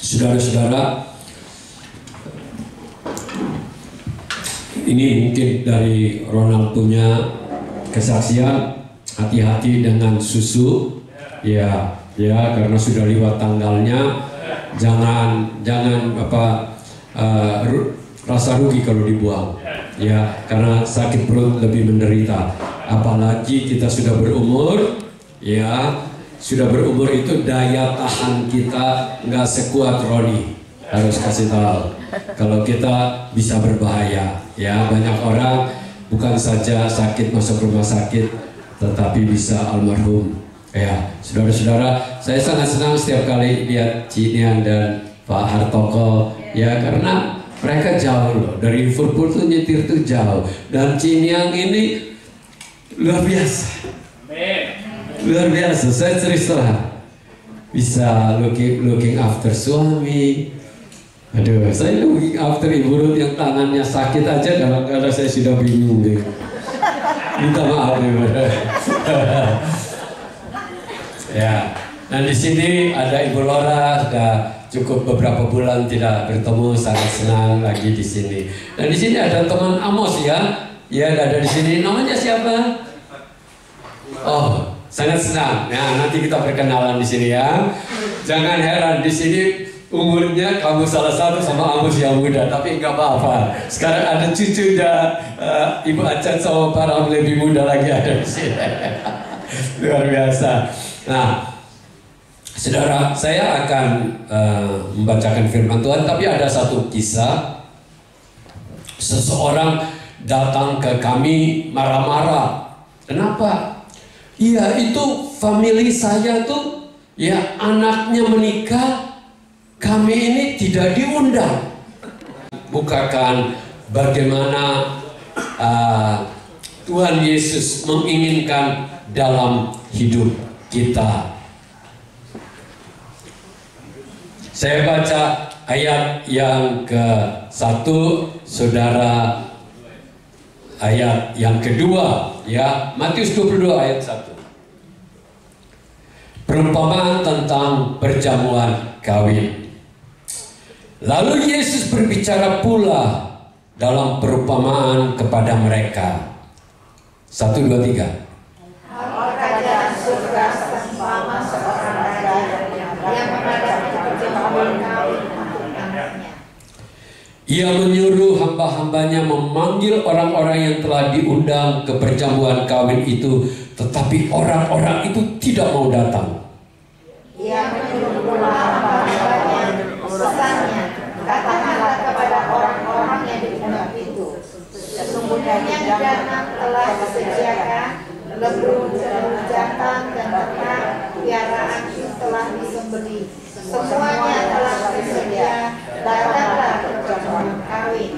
Saudara-saudara, ini mungkin dari Ronald punya kesaksian, hati-hati dengan susu, ya karena sudah lewat tanggalnya, jangan rasa rugi kalau dibuang, ya karena sakit perut lebih menderita, apalagi kita sudah berumur, ya. Sudah berumur itu daya tahan kita nggak sekuat Roni, harus kasih tahu. Kalau kita bisa berbahaya, ya banyak orang bukan saja sakit masuk rumah sakit, tetapi bisa almarhum. Ya, saudara-saudara, saya sangat senang setiap kali lihat Cinian dan Pak Hartoko, ya karena mereka jauh loh dari Liverpool tuh nyetir tuh jauh, dan Cinian ini luar biasa. Luar biasa, saya cerita bisa looking after suami. Aduh, saya looking after ibu Ruth yang tangannya sakit aja, kadang-kadang saya sudah bingung deh. Minta maaf nih. Ya, dan di sini ada Ibu Laura, sudah cukup beberapa bulan tidak bertemu, sangat senang lagi di sini. Dan di sini ada teman Amos ya, ada di sini. Namanya siapa? Oh, sangat senang. Nah, nanti kita perkenalan di sini ya. Jangan heran di sini umurnya kamu salah satu sama Amos yang muda, tapi nggak apa-apa. Sekarang ada cucunya Ibu Acat sama para lebih muda lagi ada di sini. Luar biasa. Nah, saudara, saya akan membacakan firman Tuhan, tapi ada satu kisah. Seseorang datang ke kami marah-marah. Kenapa? Iya, itu family saya tuh, ya anaknya menikah, kami ini tidak diundang. Bukakan bagaimana Tuhan Yesus menginginkan dalam hidup kita. Saya baca ayat yang ke-1, saudara, ayat yang kedua, ya Matius 22 ayat 1. Perumpamaan tentang perjamuan kawin. Lalu Yesus berbicara pula dalam perumpamaan kepada mereka. 1, 2, 3. Kerajaan surga seumpama seorang raja yang mengadakan perjamuan kawin untuk anaknya. Ia menyuruh hamba-hambanya memanggil orang-orang yang telah diundang ke perjamuan kawin itu, tetapi orang-orang itu tidak mau datang. Ia menyuruh pula hamba-hambanya, pesannya, katakanlah kepada orang-orang yang diundang itu, sesungguhnya hidangan telah disediakan, lembu, jantan, dan ternak piaraan telah disembelih, semuanya telah tersedia, datanglah perjamuan kawin.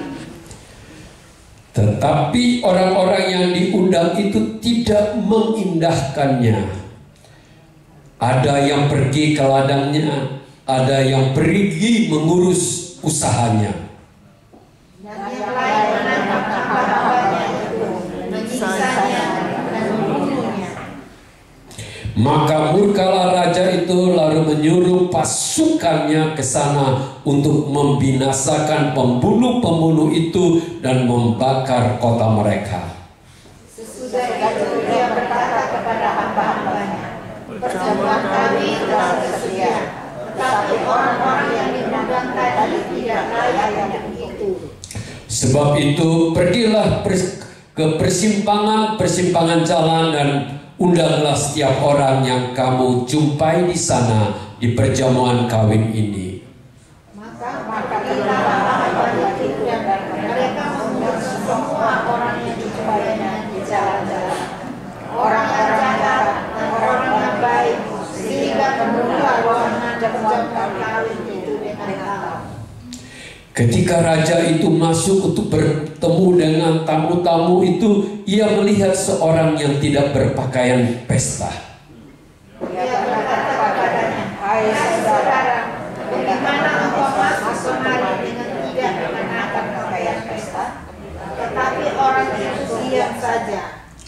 Tetapi orang-orang yang diundang itu tidak mengindahkannya. Ada yang pergi ke ladangnya, ada yang pergi mengurus usahanya. Dan yang lain menangkap hamba-hambanya itu, menyiksanya dan membunuhnya. Maka murkalah raja itu lalu menyuruh pasukannya ke sana untuk membinasakan pembunuh-pembunuh itu dan membakar kota mereka. Sesudah itu dia berkata kepada hamba-hambanya, perjamuan kami telah tersedia, tetapi orang-orang yang diundang tadi tidak layak untuk itu. Sebab itu pergilah ke persimpangan jalan dan undanglah setiap orang yang kamu jumpai di sana di perjamuan kawin ini. Maka pergilah hamba-hambanya itu dan mereka mengundang semua orang yang dijumpainya di jalan-jalan, orang-orang jahat dan orang yang baik, sehingga penuhlah ruangan perjamuan kawin itu dengan alam. Ketika raja itu masuk untuk bertemu dengan tamu-tamu itu, ia melihat seorang yang tidak berpakaian pesta. Ia berkata kepadanya, hai saudara, bagaimana engkau masuk kemari dengan tidak mengenakan pakaian pesta? Tetapi orang itu diam saja.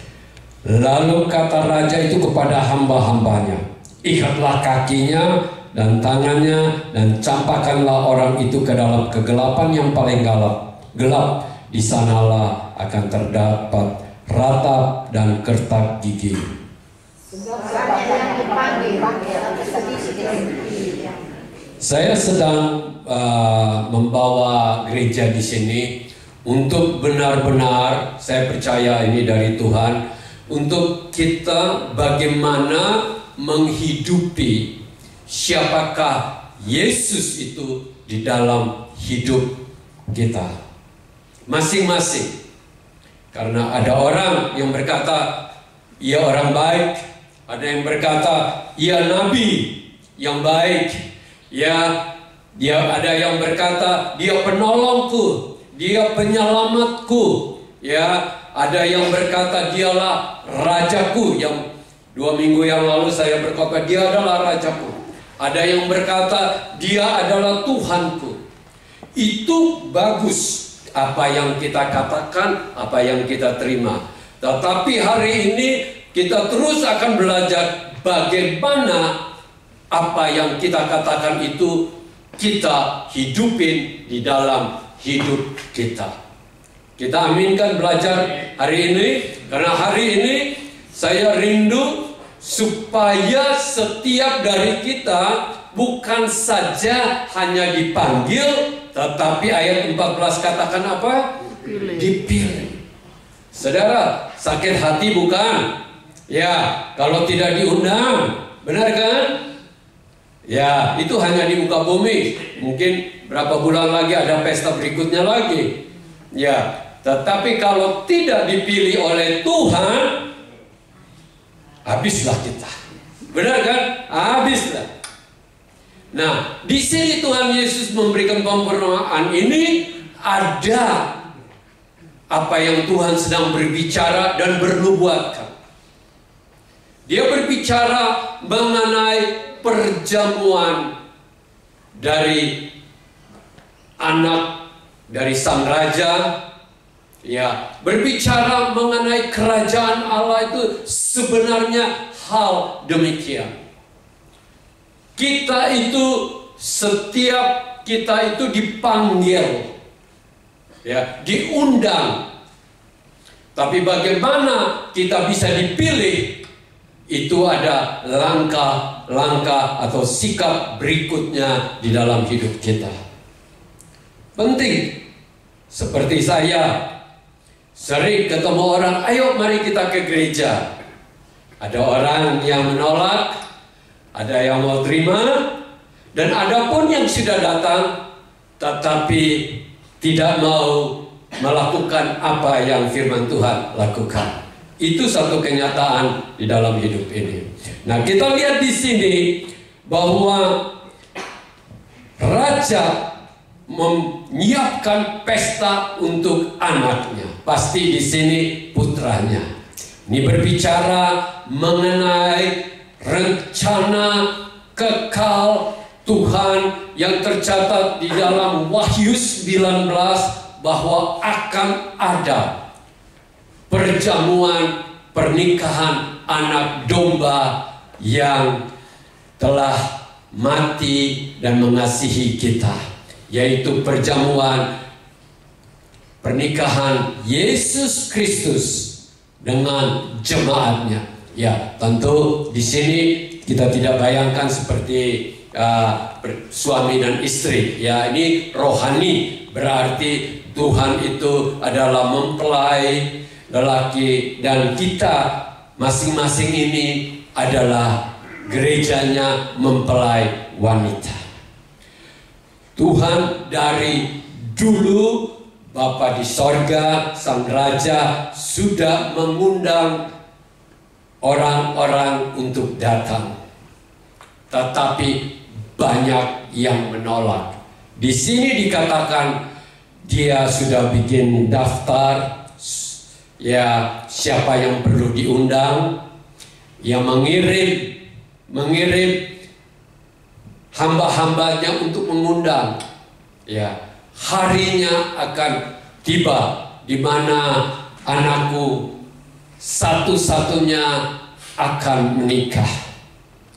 Lalu kata raja itu kepada hamba-hambanya, ikatlah kakinya dan tangannya, dan campakkanlah orang itu ke dalam kegelapan yang paling gelap. Di sanalah akan terdapat ratap dan kertak gigi. Saya sedang membawa gereja di sini untuk benar-benar, saya percaya ini dari Tuhan, untuk kita bagaimana menghidupi siapakah Yesus itu di dalam hidup kita masing-masing. Karena ada orang yang berkata ia orang baik, ada yang berkata ia nabi yang baik, dia ada yang berkata dia penolongku, dia penyelamatku, ada yang berkata dialah rajaku. Yang 2 minggu yang lalu saya berkata dia adalah rajaku. Ada yang berkata dia adalah Tuhanku. Itu bagus apa yang kita katakan, apa yang kita terima. Tetapi hari ini kita terus akan belajar bagaimana apa yang kita katakan itu kita hidupin di dalam hidup kita. Kita aminkan belajar hari ini, karena hari ini saya rindu supaya setiap dari kita bukan saja hanya dipanggil, tetapi ayat 14 katakan apa? Dipilih. Saudara, sakit hati bukan? Ya, kalau tidak diundang, benar kan? Ya, itu hanya di muka bumi. Mungkin berapa bulan lagi ada pesta berikutnya lagi. Ya, tetapi kalau tidak dipilih oleh Tuhan, habislah kita. Benar kan? Habislah. Nah, di sini Tuhan Yesus memberikan perumpamaan ini, ada apa yang Tuhan sedang berbicara dan bernubuatkan. Dia berbicara mengenai perjamuan dari anak dari sang raja. Ya, berbicara mengenai kerajaan Allah itu sebenarnya hal demikian. Setiap kita itu dipanggil, ya, diundang. Tapi bagaimana kita bisa dipilih? Itu ada langkah-langkah atau sikap berikutnya di dalam hidup kita. Penting. Seperti saya sering ketemu orang, ayo mari kita ke gereja. Ada orang yang menolak, ada yang mau terima, dan ada pun yang sudah datang tetapi tidak mau melakukan apa yang firman Tuhan lakukan. Itu satu kenyataan di dalam hidup ini. Nah, kita lihat di sini bahwa raja menyiapkan pesta untuk anaknya. Pasti di sini putranya. Ini berbicara mengenai rencana kekal Tuhan yang tercatat di dalam Wahyu 19 bahwa akan ada perjamuan pernikahan anak domba yang telah mati dan mengasihi kita, yaitu perjamuan pernikahan Yesus Kristus dengan jemaatnya. Ya, tentu di sini kita tidak bayangkan seperti suami dan istri. Ya, ini rohani, berarti Tuhan itu adalah mempelai lelaki dan kita masing-masing ini adalah gerejanya mempelai wanita. Tuhan dari dulu, Bapa di sorga, Sang Raja sudah mengundang orang-orang untuk datang. Tetapi banyak yang menolak. Di sini dikatakan dia sudah bikin daftar, ya, siapa yang perlu diundang, yang mengirim hamba-hambanya untuk mengundang. Ya, harinya akan tiba di mana anakku satu-satunya akan menikah.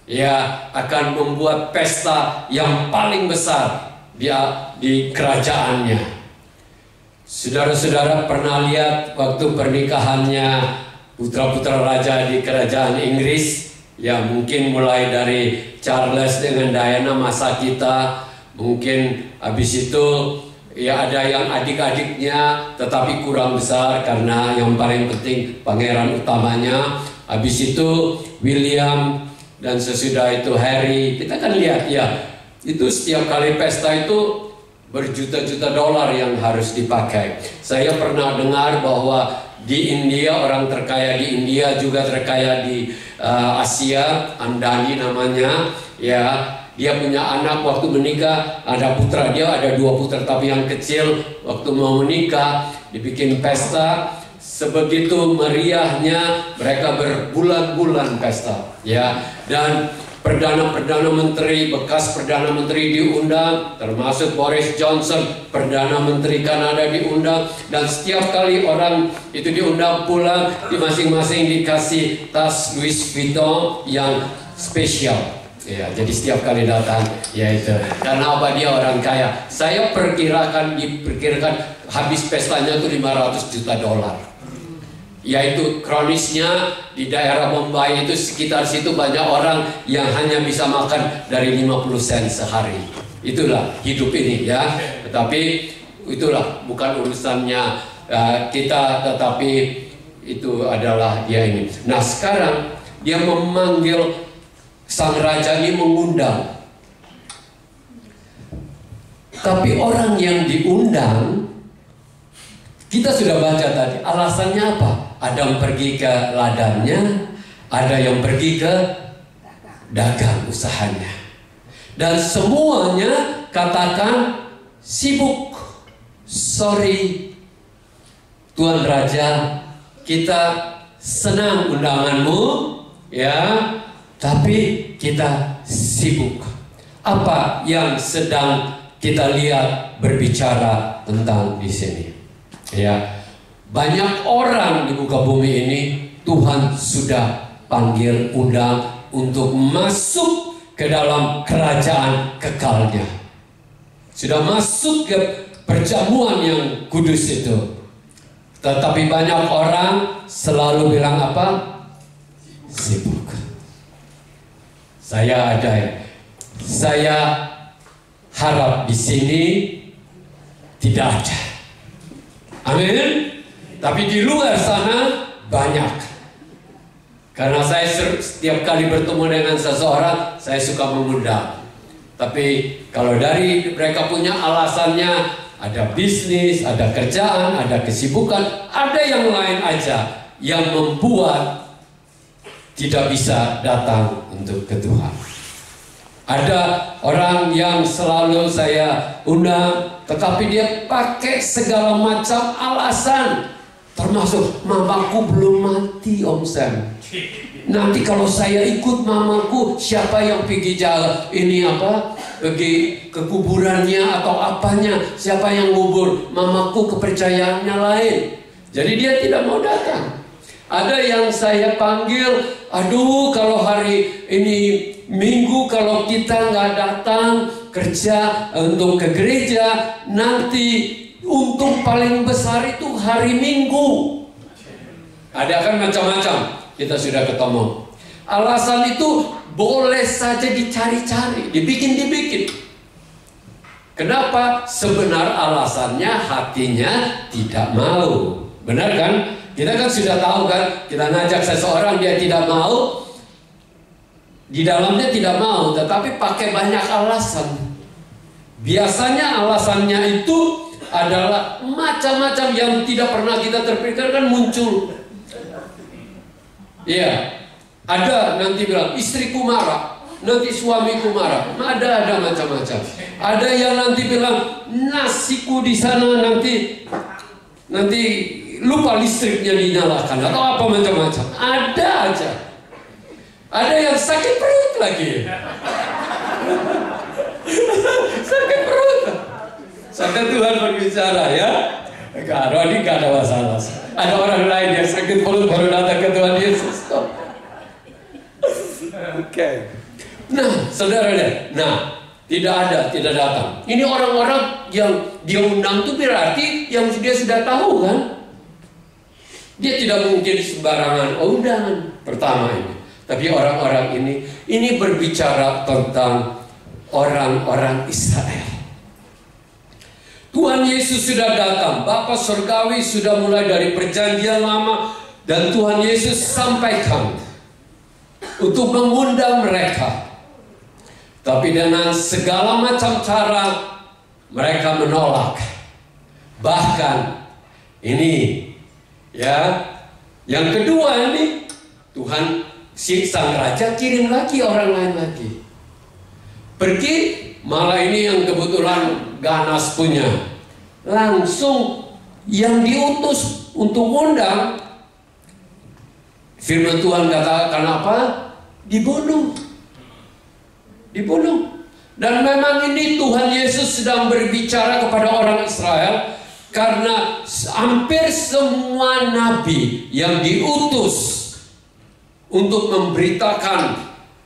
ya akan membuat pesta yang paling besar di kerajaannya. Saudara-saudara pernah lihat waktu pernikahannya putra-putra raja di kerajaan Inggris? Ya, mungkin mulai dari Charles dengan Diana masa kita, mungkin habis itu ya ada yang adik-adiknya tetapi kurang besar karena yang paling penting pangeran utamanya. Habis itu William dan sesudah itu Harry. Kita kan lihat ya, itu setiap kali pesta itu berjuta-juta dolar yang harus dipakai. Saya pernah dengar bahwa di India, orang terkaya di India juga terkaya di Asia, Andani namanya, ya, dia punya anak waktu menikah, ada putra dia, ada 2 putra, tapi yang kecil waktu mau menikah dibikin pesta. Sebegitu meriahnya, mereka berbulan-bulan pesta, ya, dan Perdana Menteri, bekas Perdana Menteri diundang, termasuk Boris Johnson, Perdana Menteri Kanada diundang, dan setiap kali orang itu diundang pulang, di masing-masing dikasih tas Louis Vuitton yang spesial. Ya, jadi setiap kali datang, ya itu. Karena apa, dia orang kaya. Saya diperkirakan habis pestanya itu 500 juta dolar. Yaitu kronisnya di daerah Mumbai itu sekitar situ banyak orang yang hanya bisa makan dari 50 sen sehari. Itulah hidup ini, ya. Tetapi itulah bukan urusannya kita, tetapi itu adalah dia ini. Nah, sekarang dia memanggil sang raja ini, mengundang. Tapi orang yang diundang, kita sudah baca tadi, alasannya apa? Ada yang pergi ke ladangnya, ada yang pergi ke dagang usahanya. Dan semuanya katakan sibuk. Sorry Tuan Raja, kita senang undanganmu, ya, tapi kita sibuk. Apa yang sedang kita lihat berbicara tentang di sini? Ya, banyak orang di muka bumi ini Tuhan sudah panggil, undang untuk masuk ke dalam kerajaan kekalnya. Sudah masuk ke perjamuan yang kudus itu. Tetapi banyak orang selalu bilang apa? Sibuk. Saya harap di sini tidak ada. Amin. Tapi di luar sana banyak. Karena saya setiap kali bertemu dengan seseorang, saya suka mengundang. Tapi kalau dari mereka punya alasannya, ada bisnis, ada kerjaan, ada kesibukan, ada yang lain aja yang membuat tidak bisa datang untuk ke Tuhan. Ada orang yang selalu saya undang, tetapi dia pakai segala macam alasan. Termasuk mamaku belum mati, Om Sam. Nanti kalau saya ikut mamaku, siapa yang pergi pergi ke kuburannya atau apanya? Siapa yang ngubur? Mamaku kepercayaannya lain. Jadi dia tidak mau datang. Ada yang saya panggil, aduh kalau hari ini Minggu kalau kita nggak datang kerja untuk ke gereja, nanti untung paling besar itu hari Minggu. Ada kan macam-macam, kita sudah ketemu. Alasan itu boleh saja dicari-cari, dibikin. Kenapa? Sebenar alasannya hatinya tidak mau. Benar kan? Kita kan sudah tahu kan, kita ngajak seseorang dia tidak mau, di dalamnya tidak mau, tetapi pakai banyak alasan. Biasanya alasannya itu adalah macam-macam yang tidak pernah kita terpikirkan muncul. Iya, ada nanti bilang istriku marah, nanti suamiku marah, ada macam-macam. Ada yang nanti bilang nasiku di sana nanti lupa listriknya dinyalakan atau apa macam-macam. Ada aja. Ada yang sakit perut lagi. Sakit perut. Sampai Tuhan berbicara, ya. Rodi gak ada masalah. Ada orang lain yang sakit perut baru datang ke Tuhan Yesus. Oke. saudara lihat. Nah, tidak datang. Ini orang-orang yang dia undang itu berarti yang dia sudah tahu kan? Dia tidak mungkin sembarangan undangan pertama ini. Tapi orang-orang ini berbicara tentang orang-orang Israel. Tuhan Yesus sudah datang. Bapa Surgawi sudah mulai dari perjanjian lama. Dan Tuhan Yesus sampaikan untuk mengundang mereka. Tapi dengan segala macam cara mereka menolak. Bahkan ini ya, yang kedua ini Tuhan si sang raja kirim lagi orang lain lagi. Pergi, malah ini yang kebetulan ganas punya. Langsung yang diutus untuk undang, firman Tuhan katakan apa? Dibunuh. Dan memang ini Tuhan Yesus sedang berbicara kepada orang Israel, karena hampir semua nabi yang diutus untuk memberitakan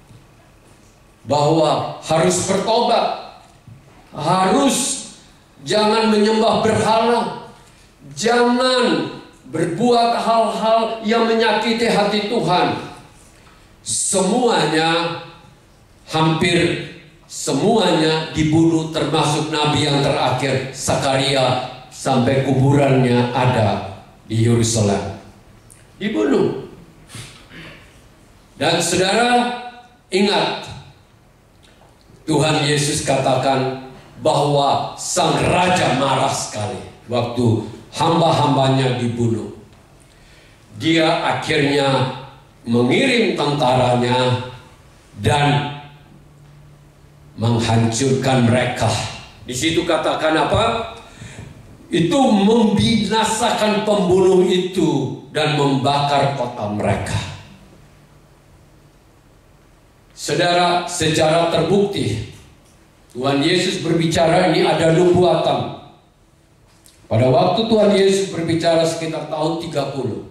bahwa harus bertobat, harus jangan menyembah berhala, jangan berbuat hal-hal yang menyakiti hati Tuhan. Semuanya, hampir semuanya dibunuh, termasuk nabi yang terakhir Zakaria, sampai kuburannya ada di Yerusalem. Dibunuh. Dan saudara ingat, Tuhan Yesus katakan bahwa sang raja marah sekali waktu hamba-hambanya dibunuh. Dia akhirnya mengirim tentaranya dan menghancurkan mereka. Di situ katakan apa? Itu membinasakan pembunuh itu dan membakar kota mereka. Saudara, sejarah terbukti Tuhan Yesus berbicara ini ada nubuatan. Pada waktu Tuhan Yesus berbicara sekitar tahun 30.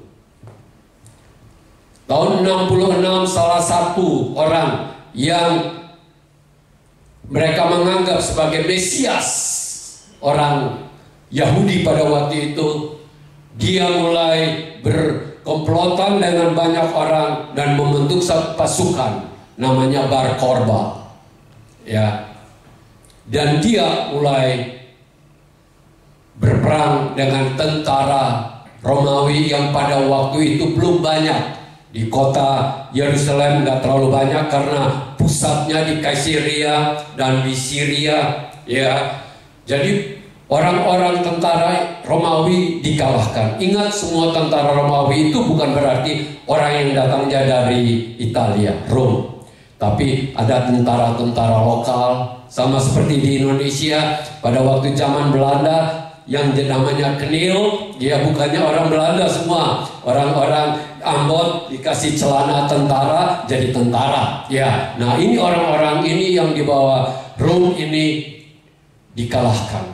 Tahun 66 salah satu orang yang mereka menganggap sebagai Mesias, orang Yahudi pada waktu itu, dia mulai berkomplotan dengan banyak orang dan membentuk satu pasukan namanya Bar Korba, ya. Dan dia mulai berperang dengan tentara Romawi yang pada waktu itu belum banyak. Di kota Yerusalem nggak terlalu banyak karena pusatnya di Kaisarea dan di Syria, ya. Jadi orang-orang tentara Romawi dikalahkan. Ingat, semua tentara Romawi itu bukan berarti orang yang datangnya dari Italia, Rom. Tapi ada tentara-tentara lokal, sama seperti di Indonesia pada waktu zaman Belanda yang namanya Knil, dia bukannya orang Belanda semua, orang-orang Ambon dikasih celana tentara jadi tentara, ya. Nah, ini orang-orang ini yang dibawa Rom ini dikalahkan.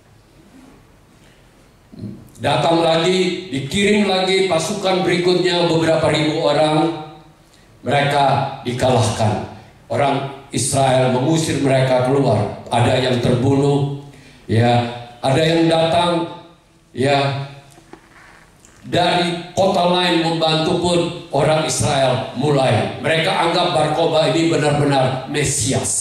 Datang lagi, dikirim lagi pasukan berikutnya beberapa ribu orang, mereka dikalahkan. Orang Israel mengusir mereka keluar. Ada yang terbunuh, ya. Ada yang datang, ya, dari kota lain membantu pun orang Israel mulai. Mereka anggap Bar Kokhba ini benar-benar Mesias.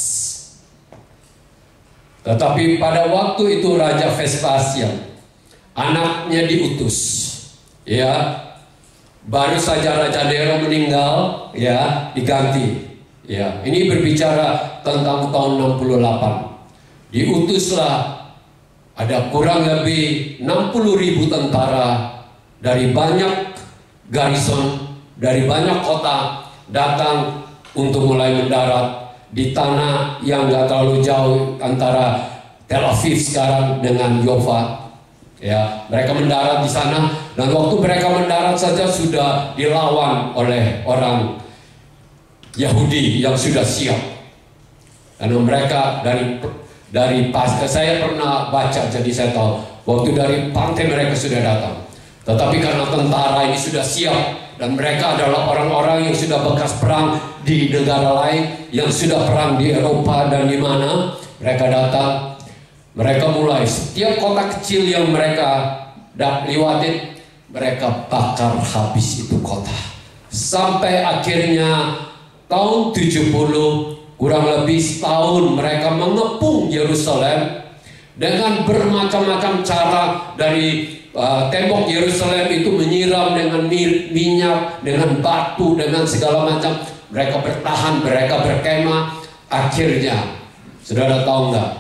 Tetapi pada waktu itu Raja Vespasian, anaknya diutus, ya. Baru saja Raja Nero meninggal, ya, diganti. Ya, ini berbicara tentang tahun 68. Diutuslah ada kurang lebih 60.000 tentara dari banyak garison, dari banyak kota datang untuk mulai mendarat di tanah yang nggak terlalu jauh antara Tel Aviv sekarang dengan Yofa. Ya, mereka mendarat di sana, dan waktu mereka mendarat saja sudah dilawan oleh orang Yahudi yang sudah siap. Karena mereka dari saya pernah baca, jadi saya tahu waktu dari pantai mereka sudah datang. Tetapi karena tentara ini sudah siap dan mereka adalah orang-orang yang sudah bekas perang di negara lain, yang sudah perang di Eropa dan di mana, mereka datang, mereka mulai setiap kota kecil yang mereka liwatin, mereka bakar habis itu kota. Sampai akhirnya tahun 70, kurang lebih setahun mereka mengepung Yerusalem dengan bermacam-macam cara. Dari tembok Yerusalem itu menyiram dengan minyak, dengan batu, dengan segala macam. Mereka bertahan, mereka berkemah. Akhirnya, saudara tahu nggak?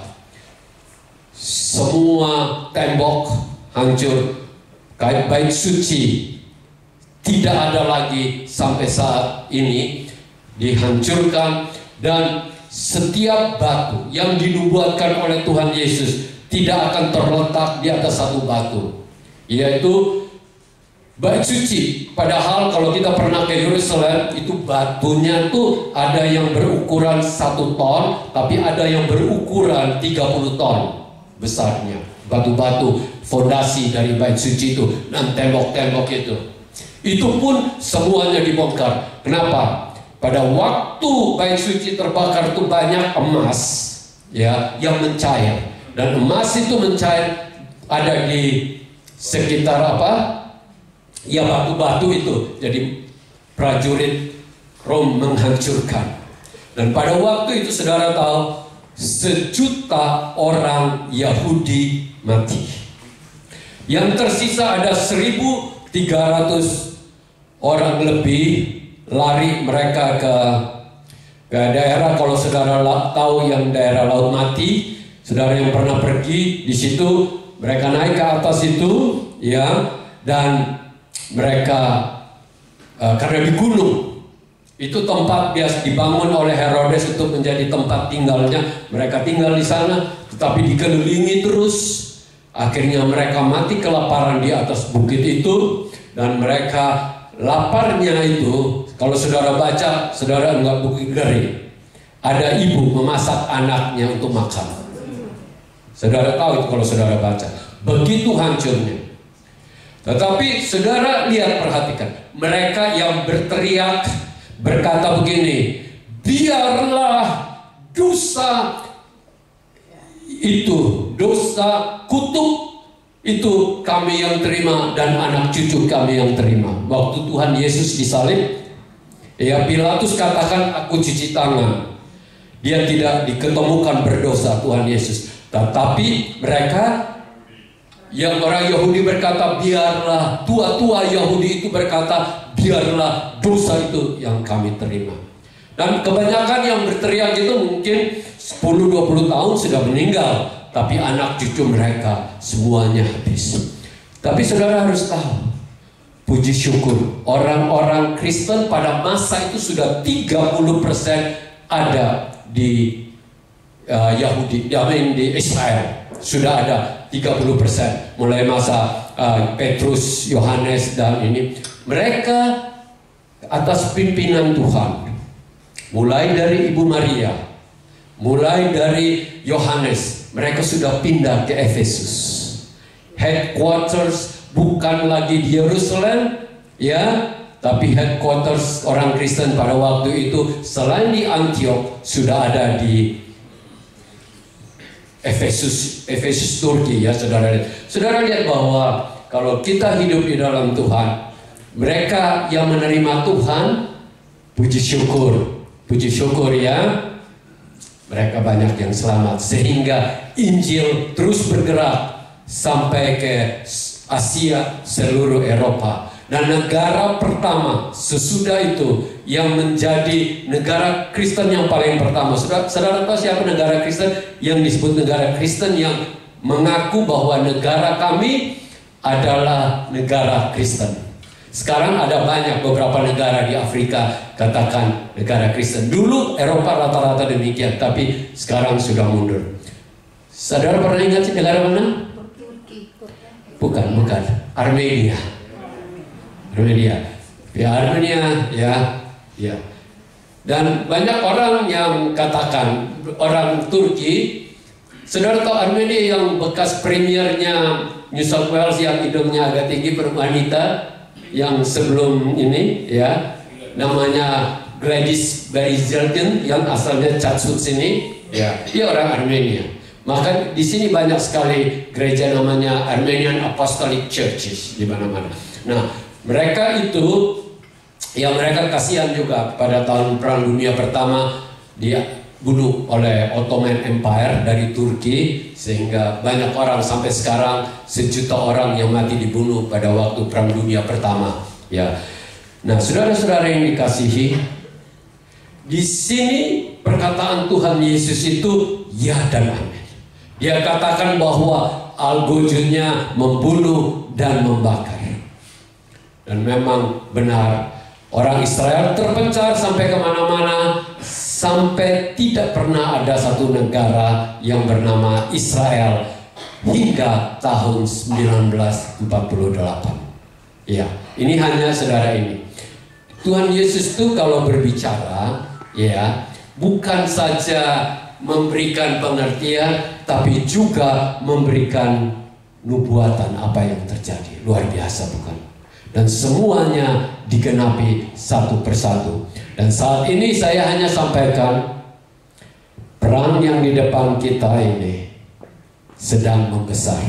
Semua tembok hancur, bait suci tidak ada lagi sampai saat ini, dihancurkan. Dan setiap batu yang dinubuatkan oleh Tuhan Yesus tidak akan terletak di atas satu batu, yaitu bait suci. Padahal kalau kita pernah ke Yerusalem, itu batunya tuh ada yang berukuran 1 ton, tapi ada yang berukuran 30 ton besarnya. Batu-batu fondasi dari bait suci itu dan tembok-tembok itu pun semuanya dibongkar. Kenapa? Pada waktu bait suci terbakar itu banyak emas, ya, yang mencair. Dan emas itu mencair ada di sekitar apa? Ya, batu-batu itu. Jadi prajurit Rom menghancurkan. Dan pada waktu itu saudara tahu 1 juta orang Yahudi mati. Yang tersisa ada 1.300 orang lebih lari mereka ke daerah, kalau saudara tahu yang daerah Laut Mati, saudara yang pernah pergi di situ, mereka naik ke atas itu, ya, dan mereka karena di gunung itu tempat biasa dibangun oleh Herodes untuk menjadi tempat tinggalnya, mereka tinggal di sana, tetapi dikelilingi terus. Akhirnya mereka mati kelaparan di atas bukit itu, dan mereka laparnya itu, kalau saudara baca, saudara enggak bukit kering. Ada ibu memasak anaknya untuk makan. Saudara tahu itu kalau saudara baca. Begitu hancurnya. Tetapi saudara lihat, perhatikan. Mereka yang berteriak berkata begini, biarlah dosa itu, dosa kutuk itu kami yang terima dan anak cucu kami yang terima. Waktu Tuhan Yesus disalib, ya, Pilatus katakan aku cuci tangan. Dia tidak diketemukan berdosa, Tuhan Yesus. Tetapi mereka yang orang Yahudi berkata, biarlah, tua-tua Yahudi itu berkata, biarlah dosa itu yang kami terima. Dan kebanyakan yang berteriak itu mungkin 10-20 tahun sudah meninggal, tapi anak cucu mereka semuanya habis. Tapi saudara harus tahu, puji syukur, orang-orang Kristen pada masa itu sudah 30% ada di Yahudi, di Israel. Sudah ada 30%. Mulai masa Petrus, Yohanes, dan ini. Mereka atas pimpinan Tuhan. Mulai dari Ibu Maria, mulai dari Yohanes, mereka sudah pindah ke Efesus. Headquarters bukan lagi di Yerusalem, ya, tapi headquarters orang Kristen pada waktu itu selain di Antioch sudah ada di Efesus Turki, ya, saudara lihat. Saudara lihat bahwa kalau kita hidup di dalam Tuhan, mereka yang menerima Tuhan, puji syukur, ya, mereka banyak yang selamat, sehingga Injil terus bergerak sampai ke Asia, seluruh Eropa. Dan negara pertama sesudah itu yang menjadi negara Kristen yang paling pertama, saudara tahu siapa negara Kristen yang disebut negara Kristen yang mengaku bahwa negara kami adalah negara Kristen? Sekarang ada banyak beberapa negara di Afrika katakan negara Kristen. Dulu Eropa rata-rata demikian, tapi sekarang sudah mundur. Saudara pernah ingat negara mana? Bukan. Armenia. Ya, Armenia, ya. Dan banyak orang yang katakan orang Turki. Saudara tahu Armenia yang bekas premiernya New South Wales yang hidungnya agak tinggi, wanita yang sebelum ini, ya, namanya Gladys Berejiklian yang asalnya Chatsworth sini, ya, dia orang Armenia. Maka di sini banyak sekali gereja namanya Armenian Apostolic Churches di mana-mana. Nah, mereka itu yang mereka kasihan juga pada tahun Perang Dunia Pertama dia bunuh oleh Ottoman Empire dari Turki, sehingga banyak orang sampai sekarang 1 juta orang yang mati dibunuh pada waktu Perang Dunia Pertama. Ya, nah saudara-saudara yang dikasihi, di sini perkataan Tuhan Yesus itu ya dan amin. Dia katakan bahwa algojonya membunuh dan membakar. Dan memang benar, orang Israel terpencar sampai kemana-mana, sampai tidak pernah ada satu negara yang bernama Israel hingga tahun 1948. Ya, ini hanya saudara ini. Tuhan Yesus itu kalau berbicara, ya, bukan saja memberikan pengertian, tapi juga memberikan nubuatan apa yang terjadi. Luar biasa, bukan? Dan semuanya digenapi satu persatu. Dan saat ini saya hanya sampaikan, perang yang di depan kita ini sedang membesar.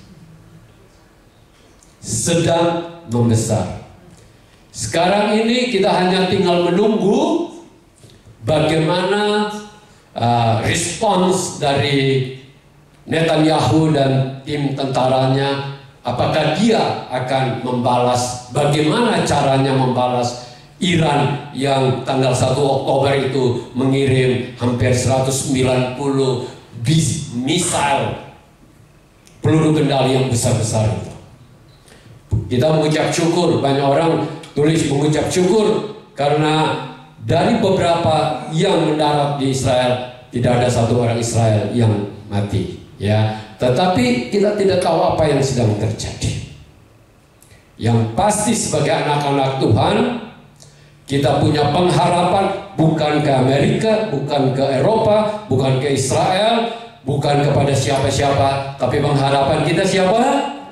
Sedang membesar. Sekarang ini kita hanya tinggal menunggu bagaimana respons dari Netanyahu dan tim tentaranya. Apakah dia akan membalas, bagaimana caranya membalas Iran yang tanggal 1 Oktober itu mengirim hampir 190 misil peluru kendali yang besar-besar itu. Kita mengucap syukur, banyak orang tulis mengucap syukur karena dari beberapa yang mendarat di Israel tidak ada satu orang Israel yang mati, ya. Tetapi kita tidak tahu apa yang sedang terjadi. Yang pasti sebagai anak-anak Tuhan, kita punya pengharapan bukan ke Amerika, bukan ke Eropa, bukan ke Israel, bukan kepada siapa-siapa, tapi pengharapan kita siapa?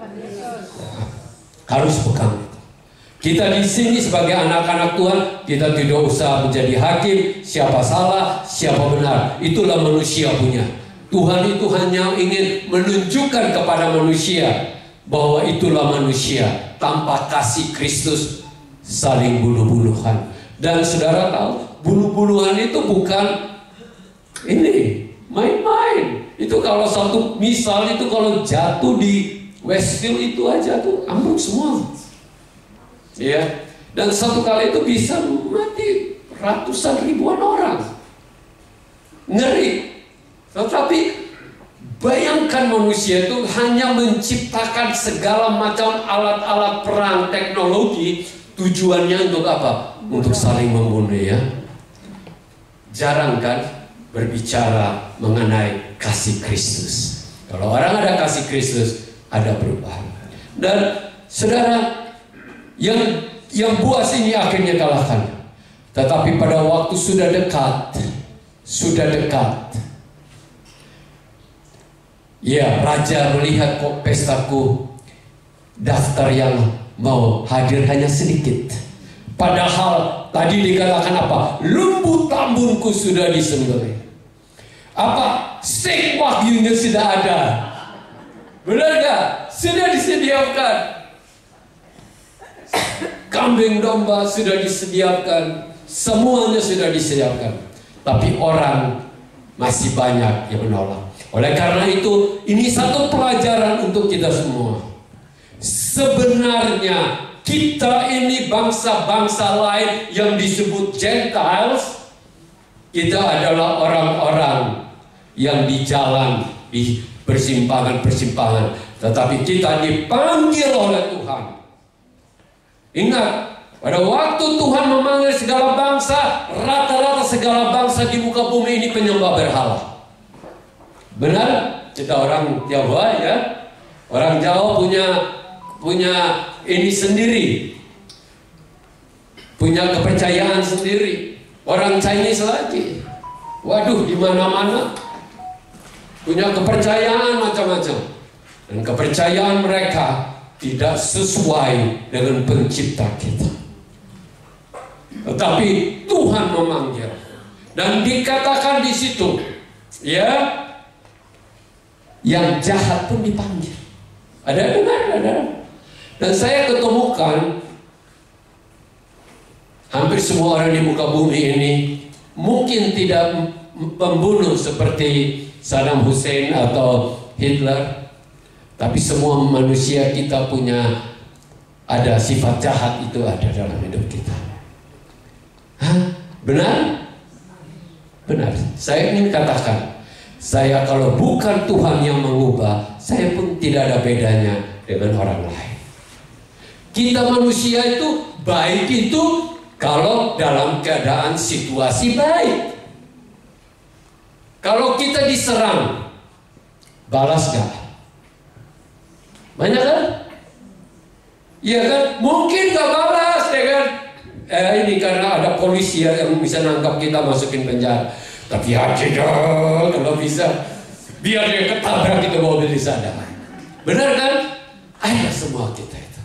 Harus pegang. Kita di sini sebagai anak-anak Tuhan, kita tidak usah menjadi hakim, siapa salah, siapa benar. Itulah manusia punya. Tuhan itu hanya ingin menunjukkan kepada manusia bahwa itulah manusia tanpa kasih Kristus saling bunuh-bunuhan. Dan saudara tahu, bunuh-bunuhan itu bukan ini main-main. Itu kalau satu misal itu kalau jatuh di Westfield itu aja tuh ambruk semua. Ya, dan satu kali itu bisa mati ratusan ribuan orang. Ngeri. Tetapi bayangkan manusia itu hanya menciptakan segala macam alat-alat perang teknologi, tujuannya untuk apa? Untuk saling membunuh, ya. Jarang kan berbicara mengenai kasih Kristus. Kalau orang ada kasih Kristus, ada perubahan. Dan saudara, yang buas ini akhirnya kalahkan. Tetapi pada waktu sudah dekat, ya, raja melihat kok pestaku, daftar yang mau hadir hanya sedikit. Padahal tadi dikatakan apa? Lembu tambunku sudah disembelih. Apa? Steak wagyunya sudah ada. Benar gak? Sudah disediakan. Kambing domba sudah disediakan. Semuanya sudah disediakan. Tapi orang masih banyak yang menolak. Oleh karena itu, ini satu pelajaran untuk kita semua. Sebenarnya kita ini bangsa-bangsa lain yang disebut Gentiles, kita adalah orang-orang yang di jalan, di persimpangan-persimpangan. Tetapi kita dipanggil oleh Tuhan. Ingat, pada waktu Tuhan memanggil segala bangsa, rata-rata segala bangsa di muka bumi ini penyembah berhala. Benar? Kita orang Jawa, ya. Orang Jawa punya ini sendiri. Punya kepercayaan sendiri. Orang Chinese lagi. Waduh, di mana-mana punya kepercayaan macam-macam. Dan kepercayaan mereka tidak sesuai dengan pencipta kita. Tetapi Tuhan memanggil. Dan dikatakan di situ, ya, yang jahat pun dipanggil. Ada benar, ada. Dan saya ketemukan hampir semua orang di muka bumi ini mungkin tidak pembunuh seperti Saddam Hussein atau Hitler, tapi semua manusia kita punya ada sifat jahat, itu ada dalam hidup kita. Hah? Benar? Benar. Saya ingin katakan, saya kalau bukan Tuhan yang mengubah, saya pun tidak ada bedanya dengan orang lain. Kita manusia itu baik itu kalau dalam keadaan situasi baik. Kalau kita diserang, balas gak? Banyak kan? Iya kan? Mungkin gak balas, ya kan? Ini karena ada polisi yang bisa nangkap kita, masukin penjara. Tapi aja dong, kalau bisa biar dia ketabrak itu mobil di sana. Benar kan? Ada semua kita itu.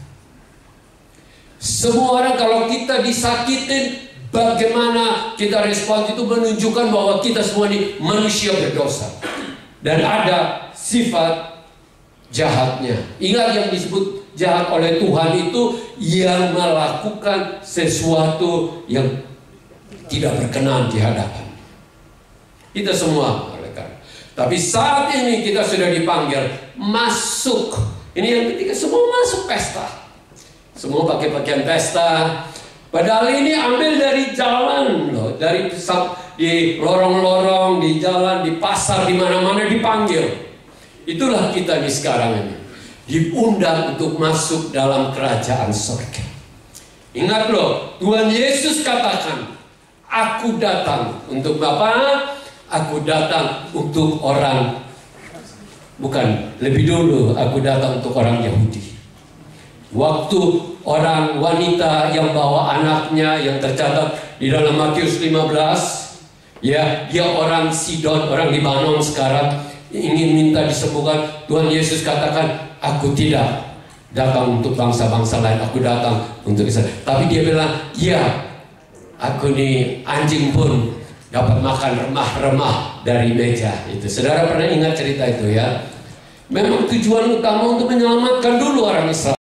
Semua orang kalau kita disakitin, bagaimana kita respon itu menunjukkan bahwa kita semua ini manusia berdosa. Dan ada sifat jahatnya. Ingat yang disebut jahat oleh Tuhan itu yang melakukan sesuatu yang tidak berkenan di hadapan kita semua. Tapi saat ini kita sudah dipanggil masuk. Ini yang ketiga, semua masuk pesta. Semua pakai pakaian pesta. Padahal ini ambil dari jalan loh, dari di lorong-lorong, di jalan, di pasar, di mana-mana dipanggil. Itulah kita nih sekarang ini. Diundang untuk masuk dalam kerajaan surga. Ingat loh, Tuhan Yesus katakan, aku datang untuk apa? Aku datang untuk orang, bukan, lebih dulu aku datang untuk orang Yahudi. Waktu orang wanita yang bawa anaknya yang tercatat di dalam Matius 15, ya, dia orang Sidon, orang Libanon sekarang, ingin minta disembuhkan. Tuhan Yesus katakan, aku tidak datang untuk bangsa-bangsa lain, aku datang untuk Israel. Tapi dia bilang, ya, aku nih anjing pun dapat makan remah-remah dari meja itu. Saudara pernah ingat cerita itu ya? Memang tujuan utama untuk menyelamatkan dulu orang Israel.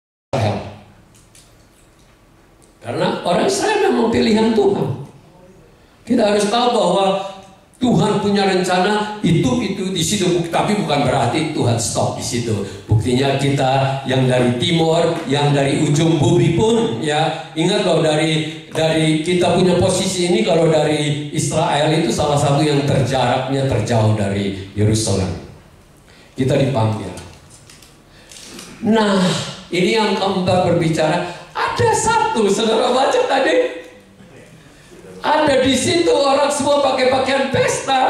Karena orang Israel memang pilihan Tuhan. Kita harus tahu bahwa Tuhan punya rencana itu di situ, tapi bukan berarti Tuhan stop di situ. Buktinya kita yang dari timur, yang dari ujung bumi pun, ya, ingat loh, dari kita punya posisi ini, kalau dari Israel itu salah satu yang jaraknya terjauh dari Yerusalem. Kita dipanggil. Nah, ini yang keempat berbicara. Ada satu, saudara baca tadi. Ada di situ orang semua pakai pakaian pesta.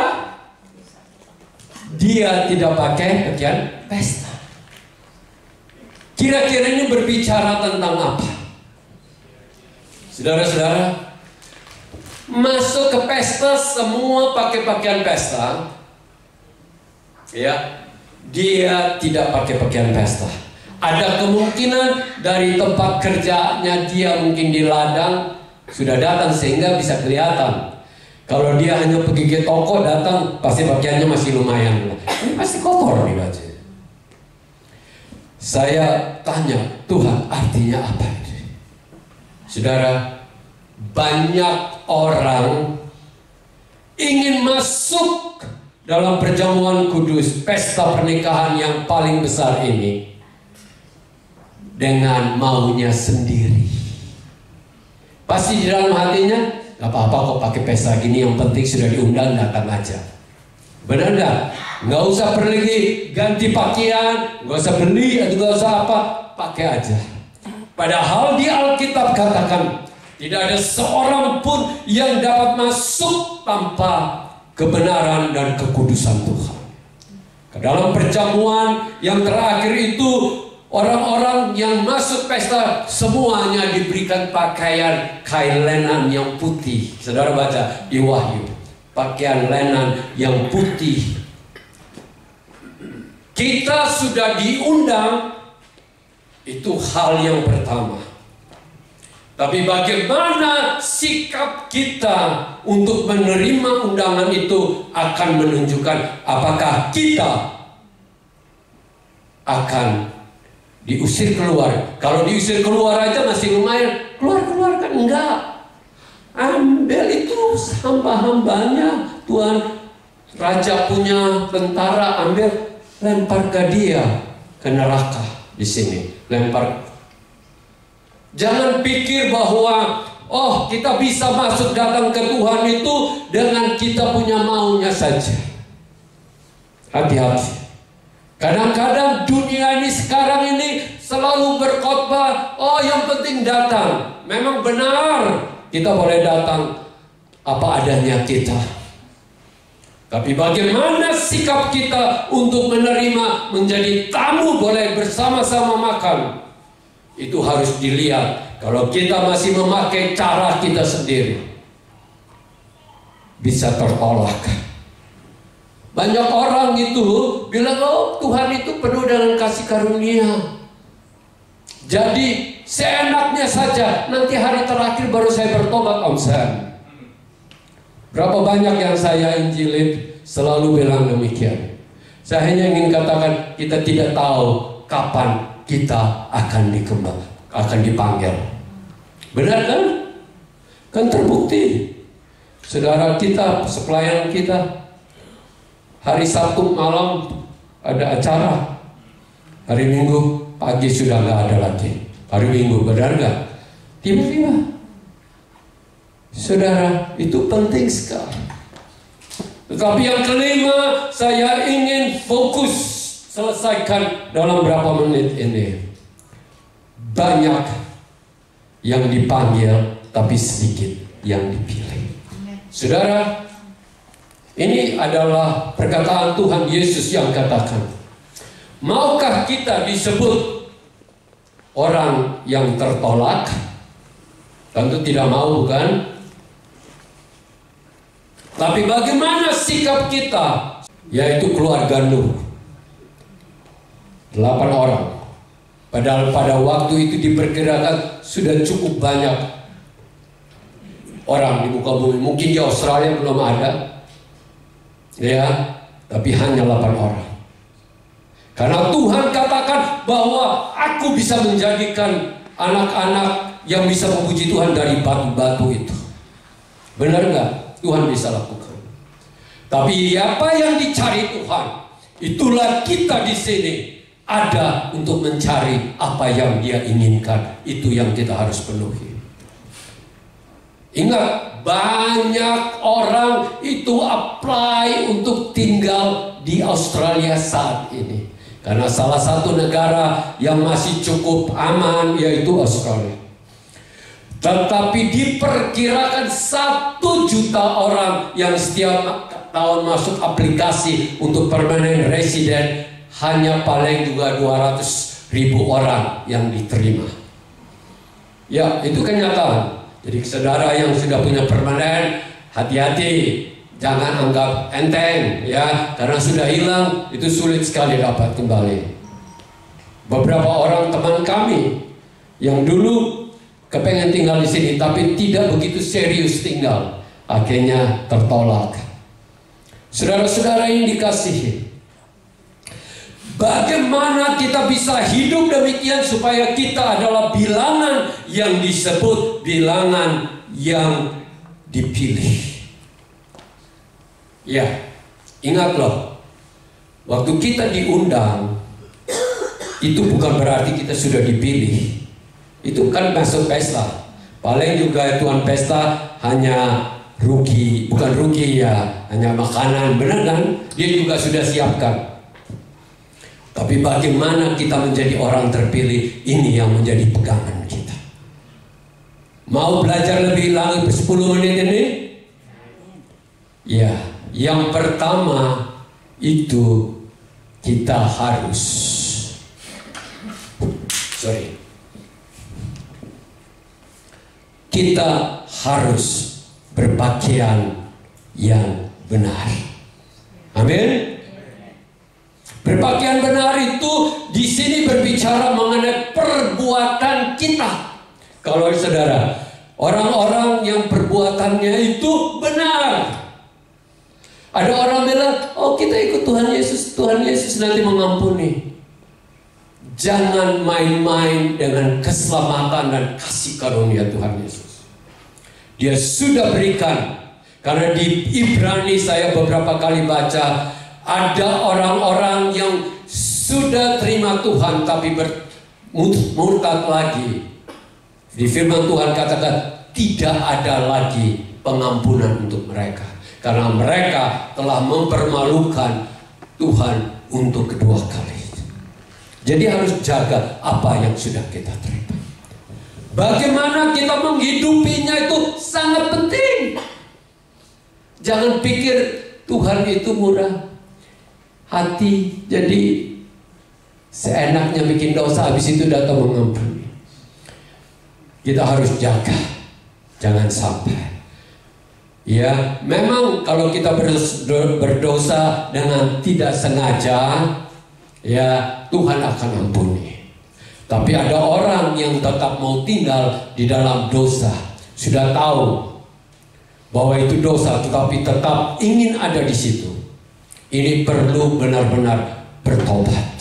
Dia tidak pakai pakaian pesta. Kira-kira ini berbicara tentang apa? Saudara-saudara, masuk ke pesta semua pakai pakaian pesta. Ya, dia tidak pakai pakaian pesta. Ada kemungkinan dari tempat kerjanya dia mungkin di ladang sudah datang sehingga bisa kelihatan. Kalau dia hanya pergi ke toko datang, pasti pakaiannya masih lumayan. Ini pasti kotor nih baju. Saya tanya, Tuhan, artinya apa ini? Saudara, banyak orang ingin masuk dalam perjamuan kudus, pesta pernikahan yang paling besar ini, dengan maunya sendiri. Pasti di dalam hatinya, gak apa-apa kok pakai pesta gini, yang penting sudah diundang, datang aja. Benar gak? Gak usah pergi ganti pakaian, gak usah beli, atau gak usah apa, pakai aja. Padahal di Alkitab katakan, tidak ada seorang pun yang dapat masuk tanpa kebenaran dan kekudusan Tuhan. Ke dalam perjamuan yang terakhir itu, orang-orang yang masuk pesta semuanya diberikan pakaian kain lenan yang putih. Saudara baca di Wahyu, pakaian lenan yang putih. Kita sudah diundang, itu hal yang pertama. Tapi bagaimana sikap kita untuk menerima undangan itu akan menunjukkan apakah kita akan diusir keluar. Kalau diusir keluar aja masih lumayan. Keluar kan enggak. Ambil itu hamba-hambanya. Tuhan, raja punya tentara, ambil, lempar ke dia ke neraka di sini. Lempar. Jangan pikir bahwa kita bisa masuk datang ke Tuhan itu dengan kita punya maunya saja. Hati-hati. Kadang-kadang dunia ini sekarang ini selalu berkhotbah, yang penting datang. Memang benar, kita boleh datang apa adanya kita. Tapi bagaimana sikap kita untuk menerima, menjadi tamu boleh bersama-sama makan, itu harus dilihat. Kalau kita masih memakai cara kita sendiri, bisa tertolak. Banyak orang itu bilang, Tuhan itu penuh dengan kasih karunia. Jadi seenaknya saja, nanti hari terakhir baru saya bertobat, Om Sam. Berapa banyak yang saya injilin selalu bilang demikian. Saya hanya ingin katakan, kita tidak tahu kapan kita akan dipanggil. Benar kan? Kan terbukti. Saudara kita, sepelayan kita, hari Sabtu malam ada acara, hari Minggu pagi sudah nggak ada lagi. Hari Minggu, benar nggak? Tiba-tiba. Saudara, itu penting sekali. Tetapi yang kelima, saya ingin fokus selesaikan dalam berapa menit ini. Banyak yang dipanggil, tapi sedikit yang dipilih. Saudara, ini adalah perkataan Tuhan Yesus yang katakan, maukah kita disebut orang yang tertolak? Tentu tidak mau, bukan? Tapi bagaimana sikap kita? Yaitu keluarga Nuh, 8 orang. Padahal pada waktu itu diperkirakan sudah cukup banyak orang di muka bumi. Mungkin di Australia belum ada, ya, tapi hanya 8 orang. Karena Tuhan katakan bahwa aku bisa menjadikan anak-anak yang bisa memuji Tuhan dari batu-batu itu. Benar nggak? Tuhan bisa lakukan. Tapi apa yang dicari Tuhan, itulah kita di sini ada untuk mencari apa yang Dia inginkan. Itu yang kita harus penuhi. Ingat, banyak orang itu apply untuk tinggal di Australia saat ini. Karena salah satu negara yang masih cukup aman yaitu Australia. Tetapi diperkirakan 1 juta orang yang setiap tahun masuk aplikasi untuk permanent resident, hanya paling juga 200.000 orang yang diterima. Ya, itu kenyataan. Jadi saudara yang sudah punya permanen, hati-hati, jangan anggap enteng, ya, karena sudah hilang itu sulit sekali dapat kembali. Beberapa orang teman kami yang dulu kepengen tinggal di sini, tapi tidak begitu serius tinggal, akhirnya tertolak. Saudara-saudara yang dikasihi, bagaimana kita bisa hidup demikian supaya kita adalah bilangan yang disebut bilangan yang dipilih? Ya, ingat loh, waktu kita diundang, itu bukan berarti kita sudah dipilih. Itu kan masuk pesta. Paling juga tuan pesta hanya rugi, bukan rugi ya, hanya makanan, benar kan? Dia juga sudah siapkan. Tapi bagaimana kita menjadi orang terpilih, ini yang menjadi pegangan kita. Mau belajar lebih lagi 10 menit ini? Ya, yang pertama itu kita harus kita harus berpakaian yang benar. Amin. Berpakaian benar itu di sini berbicara mengenai perbuatan kita. Kalau saudara, orang-orang yang perbuatannya itu benar. Ada orang bilang, oh kita ikut Tuhan Yesus nanti mengampuni. Jangan main-main dengan keselamatan dan kasih karunia Tuhan Yesus. Dia sudah berikan. Karena di Ibrani saya beberapa kali baca, ada orang-orang yang sudah terima Tuhan tapi murtad lagi. Di firman Tuhan katakan tidak ada lagi pengampunan untuk mereka, karena mereka telah mempermalukan Tuhan untuk kedua kali. Jadi harus jaga apa yang sudah kita terima. Bagaimana kita menghidupinya itu sangat penting. Jangan pikir Tuhan itu murah hati, jadi seenaknya bikin dosa, habis itu datang mengampuni. Kita harus jaga, jangan sampai. Ya, memang kalau kita berdosa dengan tidak sengaja, ya Tuhan akan ampuni. Tapi ada orang yang tetap mau tinggal di dalam dosa, sudah tahu bahwa itu dosa, tetapi tetap ingin ada di situ. Ini perlu benar-benar bertobat.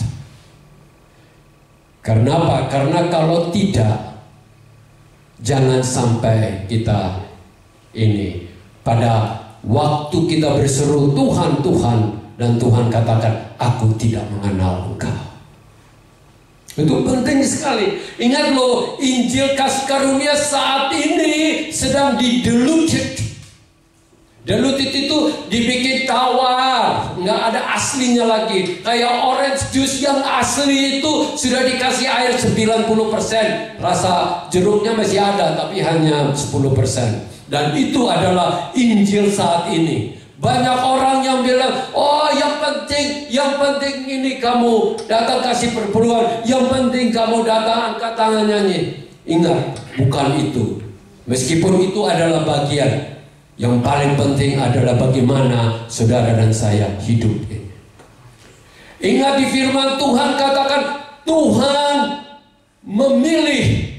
Karena apa? Karena kalau tidak, jangan sampai kita ini pada waktu kita berseru Tuhan, Tuhan, dan Tuhan katakan, aku tidak mengenal Engkau. Itu penting sekali. Ingat loh, Injil kasih karunia saat ini sedang didiluted. Diluted itu dibikin tawar, nggak ada aslinya lagi. Kayak orange juice yang asli itu sudah dikasih air 90%. Rasa jeruknya masih ada, tapi hanya 10%. Dan itu adalah Injil saat ini. Banyak orang yang bilang, oh yang penting ini kamu datang kasih perpuluhan, yang penting kamu datang angkat tangan nyanyi. Ingat, bukan itu. Meskipun itu adalah bagian, yang paling penting adalah bagaimana saudara dan saya hidup ini. Ingat di firman Tuhan katakan, Tuhan memilih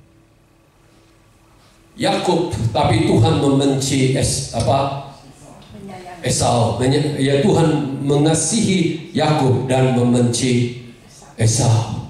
Yakub, tapi Tuhan membenci Esau. Ya, Tuhan mengasihi Yakub dan membenci Esau.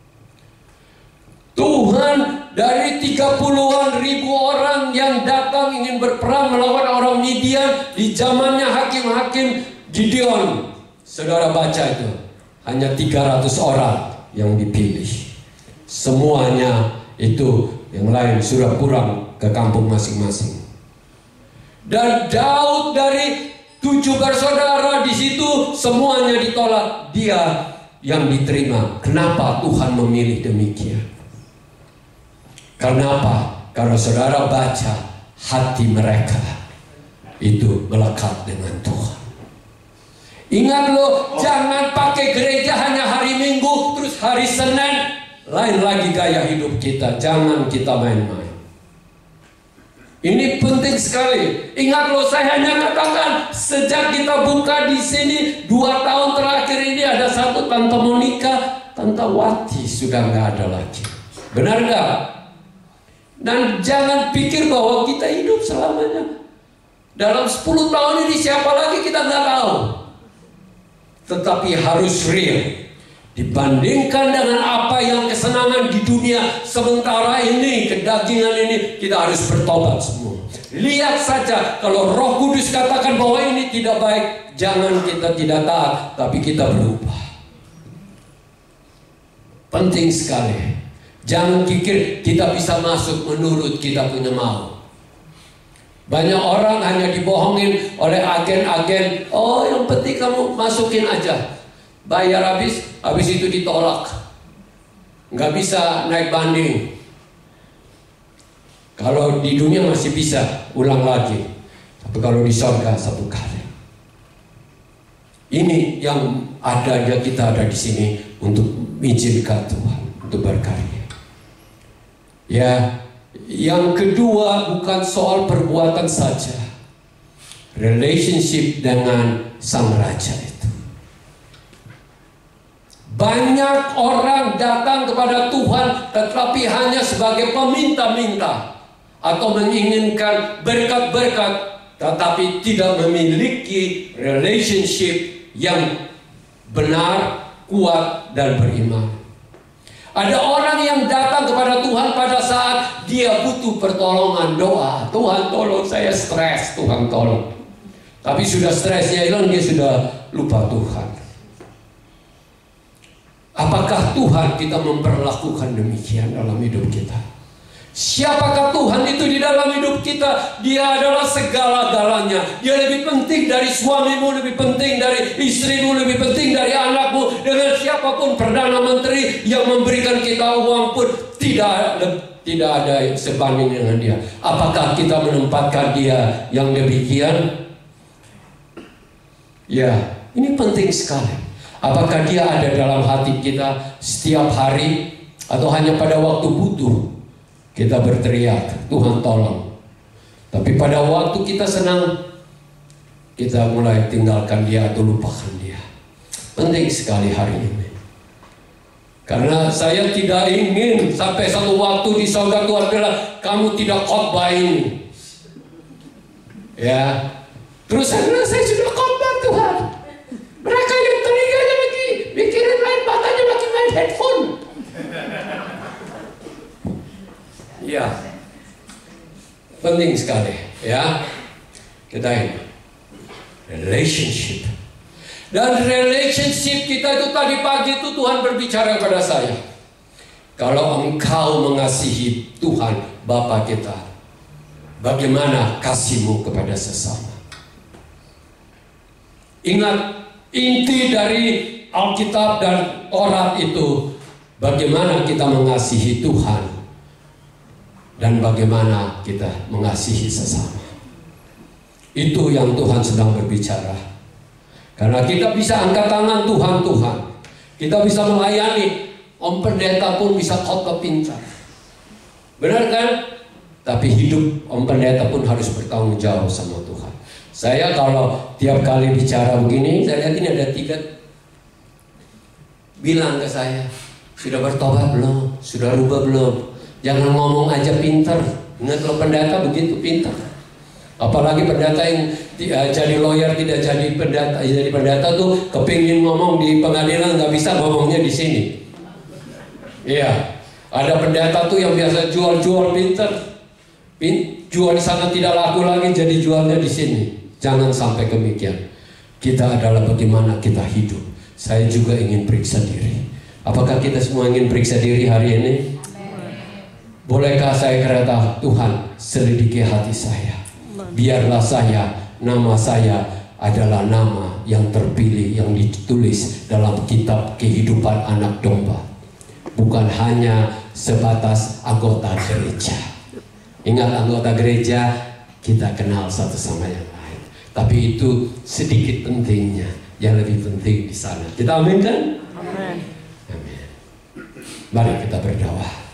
Tuhan dari 30-an ribu orang yang datang ingin berperang melawan orang Midian di zamannya hakim-hakim Gideon. Saudara baca itu, hanya 300 orang yang dipilih. Semuanya itu yang lain sudah pulang ke kampung masing-masing. Dan Daud dari 7 bersaudara di situ semuanya ditolak, dia yang diterima. Kenapa Tuhan memilih demikian? Karena apa? Karena saudara baca hati mereka itu melekat dengan Tuhan. Ingat loh, jangan pakai gereja hanya hari Minggu, terus hari Senin lain lagi gaya hidup kita. Jangan kita main-main. Ini penting sekali. Ingat loh, saya hanya katakan sejak kita buka di sini 2 tahun terakhir ini ada satu Tante Monica, Tante Wati sudah nggak ada lagi. Benar nggak? Dan jangan pikir bahwa kita hidup selamanya. Dalam 10 tahun ini siapa lagi kita nggak tahu. Tetapi harus real. Dibandingkan dengan apa yang kesenangan di dunia sementara ini, kedagingan ini, kita harus bertobat semua. Lihat saja, kalau Roh Kudus katakan bahwa ini tidak baik, jangan kita tidak taat, tapi kita berubah. Penting sekali. Jangan pikir kita bisa masuk menurut kita punya mau. Banyak orang hanya dibohongin oleh agen-agen. Oh, yang penting kamu masukin aja. Bayar habis itu ditolak. Nggak bisa naik banding. Kalau di dunia masih bisa ulang lagi. Tapi kalau di surga 1 kali. Ini yang adanya kita ada di sini untuk mengizinkan Tuhan untuk berkarya. Ya, yang kedua bukan soal perbuatan saja, relationship dengan sang raja itu. Banyak orang datang kepada Tuhan tetapi hanya sebagai peminta-minta atau menginginkan berkat-berkat, tetapi tidak memiliki relationship yang benar, kuat, dan beriman. Ada orang yang datang kepada Tuhan pada saat dia butuh pertolongan, doa. Tuhan tolong, saya stres, Tuhan tolong. Tapi sudah stresnya hilang, dia sudah lupa Tuhan. Apakah Tuhan kita memperlakukan demikian dalam hidup kita? Siapakah Tuhan itu di dalam hidup kita? Dia adalah segala-galanya. Dia lebih penting dari suamimu, lebih penting dari istrimu, lebih penting dari anakmu. Dengan siapapun Perdana Menteri yang memberikan kita uang pun tidak ada sebanding dengan dia. Apakah kita menempatkan dia yang demikian? Ya, ini penting sekali. Apakah dia ada dalam hati kita setiap hari, atau hanya pada waktu butuh kita berteriak, Tuhan tolong. Tapi pada waktu kita senang, kita mulai tinggalkan dia atau lupakan dia. Penting sekali hari ini. Karena saya tidak ingin sampai satu waktu di surga Tuhan bilang, kamu tidak khotbah ini. Ya, terus saya bilang, saya sudah khotbah Tuhan. Mereka yang telinganya lagi mikirin lain, matanya lagi main headphone. Ya, penting sekali ya. Kita ini relationship. Dan relationship kita itu tadi pagi itu Tuhan berbicara kepada saya. Kalau engkau mengasihi Tuhan Bapa kita, bagaimana kasihmu kepada sesama? Ingat, inti dari Alkitab dan Taurat itu bagaimana kita mengasihi Tuhan dan bagaimana kita mengasihi sesama. Itu yang Tuhan sedang berbicara. Karena kita bisa angkat tangan Tuhan, kita bisa melayani. Om pendeta pun bisa khotbah pintar, benar kan? Tapi hidup Om pendeta pun harus bertanggung jawab sama Tuhan. Saya kalau tiap kali bicara begini, saya lihat ini ada 3 bilang ke saya, sudah bertobat belum? Sudah rubah belum? Jangan ngomong aja pintar. Ingat, kalau pendeta begitu pintar. Apalagi pendeta yang jadi lawyer, tidak jadi pendeta. Jadi pendeta tuh kepingin ngomong di pengadilan, nggak bisa ngomongnya di sini. Iya, ada pendeta tuh yang biasa jual-jual pintar. Jual di sana tidak laku lagi, jadi jualnya di sini. Jangan sampai demikian. Kita adalah bagaimana kita hidup. Saya juga ingin periksa diri. Apakah kita semua ingin periksa diri hari ini? Bolehkah saya kata Tuhan, selidiki hati saya. Biarlah nama saya adalah nama yang terpilih, yang ditulis dalam kitab kehidupan anak domba. Bukan hanya sebatas anggota gereja. Ingat, anggota gereja kita kenal satu sama yang lain. Tapi itu sedikit pentingnya. Yang lebih penting di sana. Kita amin kan? Amin. Amin. Mari kita berdoa.